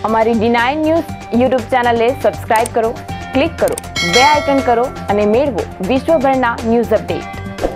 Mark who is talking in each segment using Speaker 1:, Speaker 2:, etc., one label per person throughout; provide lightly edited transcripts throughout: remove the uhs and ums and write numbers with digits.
Speaker 1: અમારી D9 news YouTube ચેનલને subscribe કરો, ક્લિક કરો, બે આઇકન કરો અને મેળવો વિશ્વભરના ન્યૂઝ અપડેટ।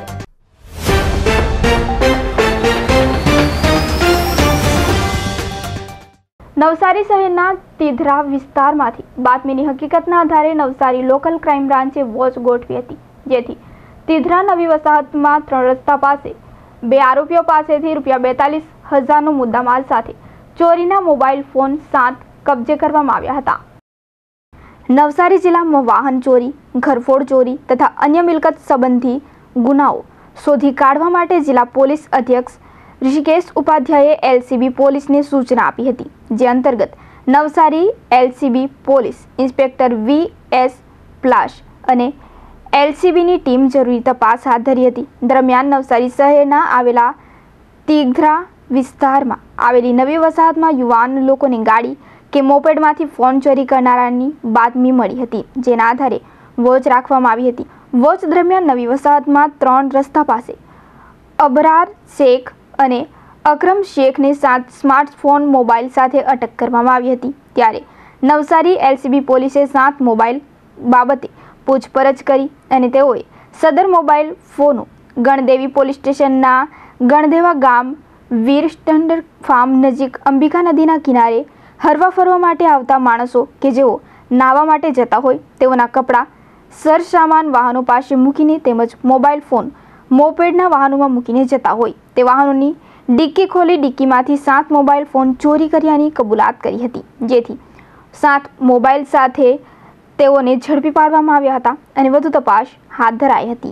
Speaker 2: નવસારી શહેરના તિધરા વિસ્તારમાંથી બાતમીની હકીકતના આધારે નવસારી લોકલ ક્રાઇમ બ્રાન્ચે વોચ ગોઠવી હતી, જેથી તિધરા નવી વસાહતમાં 3 રસ્તા પાસે 2 આરોપીઓ પાસેથી ₹42,000નો મુદ્દામાલ સાથે ચોરીના મોબાઈલ ફોન 7 કબજે કરવામાં આવ્યા હતા। નવસારી જિલ્લામાં વાહન ચોરી, ઘરફોડ ચોરી તથા અન્ય મિલકત સંબંધી ગુનાઓ શોધી કાઢવા માટે જિલ્લા પોલીસ અધ્યક્ષ ઋષિકેશ ઉપાધ્યાયે એલસીબી પોલીસને સૂચના આપી હતી, જે અંતર્ગત Navsari LCB police inspector V S. પ્લાશ અને એલસીબીની ટીમ જરૂરી તપાસ હાથ ધરી હતી। દરમિયાન નવસારી શહેરના આવેલા તિધરા વિસ્તારમાં આવેલી નવી વસાહતમાં યુવાન લોકોની ગાડી કે મોપેડમાંથી ફોન ચોરી કરનારાની બાતમી મળી હતી, જેના આધારે વોચ રાખવામાં આવી હતી। વોચ દરમિયાન નવી વસાહતમાં 3 રસ્તા પાસે અબરાર શેખ અને અકરમ શેખને 7 સ્માર્ટફોન મોબાઈલ સાથે અટક કરવામાં આવી હતી। ત્યારે નવસારી એલસીબી પોલીસે 7 મોબાઈલ બાબતે પૂછપરછ કરી અને તેઓએ સદર મોબાઈલ ફોનો ગણદેવી પોલીસ સ્ટેશનના ગણદેવા ગામ વીરસ્ટન્ડર ફાર્મ નજીક અંબિકા નદીના કિનારે હરવા ફરવા માટે આવતા માણસો કે જેઓ નાહવા માટે જતા હોય તેઓના કપડાં, સરસામાન વાહનો પાસે મૂકીને તેમજ મોબાઈલ ફોન મોપેડના વાહનોમાં મૂકીને જતા હોય તે વાહનોની ડિક્કી ખોલી ડિક્કીમાંથી 7 મોબાઈલ ફોન ચોરી કર્યાની કબૂલાત કરી હતી, જેથી 7 મોબાઈલ સાથે તેઓને ઝડપી પાડવામાં આવ્યા હતા અને વધુ તપાસ હાથ ધરાઈ હતી।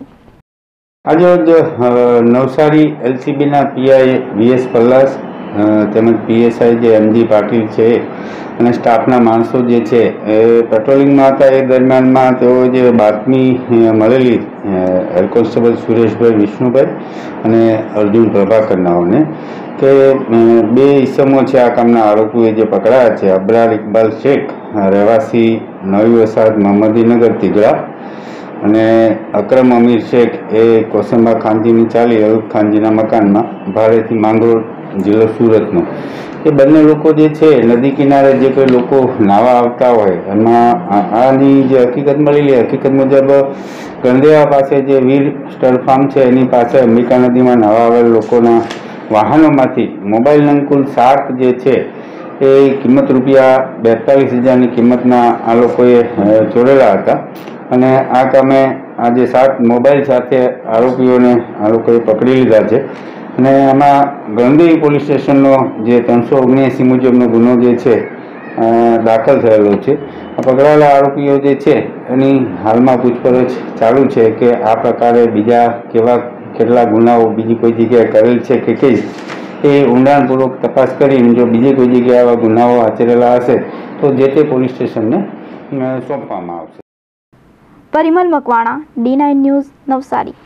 Speaker 3: આજે નવસારી એલસીબીના પીઆઈ વી.એસ. પલ્લાસ તેમજ પીએસઆઈ જે એમજી પાટીલ છે અને સ્ટાફના માણસો જે છે એ પેટ્રોલિંગમાં હતા। એ દરમિયાનમાં તેઓ જે બાતમી મળેલી હેડ કોન્સ્ટેબલ સુરેશભાઈ વિષ્ણુભાઈ અને અર્જુન પ્રભાકર નાઓને કે 2 ઈસમો છે આ કામના આરોપીઓ જે પકડાયા છે, અબરાર ઇકબાલ શેખ રહેવાસી નવી વસાહત મહમદીનગર તિગડા અને અકરમ અમીર શેખ એ કોસંબા ખાનજીની ચાલી અયુબ ખાનજીના મકાનમાં ભાડેથી માંગરોળ જિલ્લો સુરતનો, એ બંને લોકો જે છે નદી કિનારે જે કોઈ લોકો નાવા આવતા હોય એમાં આની જે હકીકત મળેલી હકીકત મુજબ ગણદેવા પાસે જે વીર સ્ટડ ફાર્મ છે એની પાસે અંબિકા નદીમાં નાવા આવેલ લોકોના વાહનોમાંથી મોબાઈલ નંગ કુલ 7 જે છે એ કિંમત ₹42,000ની કિંમતના આ લોકોએ ચોરેલા હતા અને આ કામે આ જે 7 મોબાઈલ સાથે આરોપીઓને આ લોકોએ પકડી લીધા છે અને આમાં ગણદેવી પોલીસ સ્ટેશનનો જે 379 મુજબનો ગુનો જે છે દાખલ થયેલો છે। આ પકડાયેલા આરોપીઓ જે છે એની હાલમાં પૂછપરછ ચાલુ છે કે આ પ્રકારે બીજા કેટલા ગુનાઓ બીજી કોઈ જગ્યાએ કરેલ છે કે કેમ એ ઊંડાણપૂર્વક તપાસ કરીને જો બીજી કોઈ જગ્યાએ આવા ગુનાઓ આચરેલા હશે તો જે તે પોલીસ સ્ટેશનને સોંપવામાં આવશે।
Speaker 2: Parimal Makwana, D9 news, Navsari.